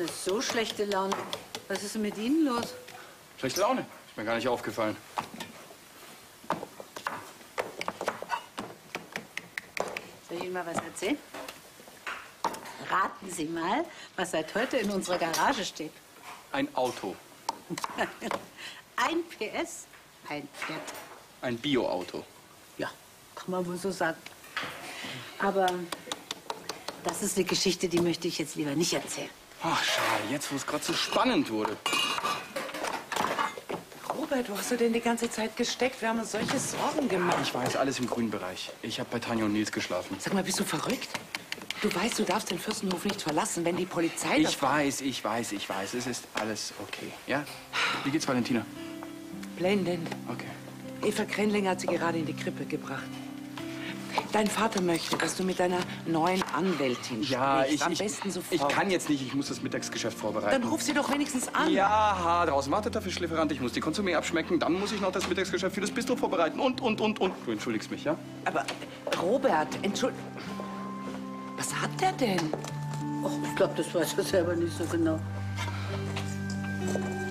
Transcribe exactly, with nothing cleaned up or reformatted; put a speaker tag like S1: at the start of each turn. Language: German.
S1: eine so schlechte Laune. Was ist denn mit Ihnen los?
S2: Schlechte Laune? Ist mir gar nicht aufgefallen.
S1: Soll ich Ihnen mal was erzählen? Raten Sie mal, was seit heute in unserer Garage steht.
S2: Ein Auto.
S1: Ein P S, ein Pferd.
S2: Ein Bio-Auto.
S1: Ja, kann man wohl so sagen. Aber das ist eine Geschichte, die möchte ich jetzt lieber nicht erzählen.
S2: Ach, schade, jetzt, wo es gerade so spannend wurde.
S3: Robert, wo hast du denn die ganze Zeit gesteckt? Wir haben uns solche Sorgen gemacht.
S2: Ich weiß, alles im grünen Bereich. Ich habe bei Tanja und Nils geschlafen.
S3: Sag mal, bist du verrückt? Du weißt, du darfst den Fürstenhof nicht verlassen, wenn die Polizei...
S2: Ich weiß, ich weiß, ich weiß. Es ist alles okay, ja? Wie geht's Valentina?
S3: Blendend.
S2: Okay.
S3: Eva Kränling hat sie gerade in die Krippe gebracht. Dein Vater möchte, dass du mit deiner neuen Anwältin
S2: Ja,
S3: sprichst.
S2: ich,
S3: Am
S2: ich,
S3: besten sofort.
S2: ich kann jetzt nicht. Ich muss das Mittagsgeschäft vorbereiten.
S3: Dann ruf sie doch wenigstens an.
S2: Ja, draußen wartet der Fischlieferant. Ich muss die Konsumé abschmecken. Dann muss ich noch das Mittagsgeschäft für das Bistro vorbereiten. Und, und, und, und. Du entschuldigst mich, ja?
S3: Aber, äh, Robert, entschuldig... Was hat der denn?
S1: Och, ich glaube, das weiß er selber nicht so genau.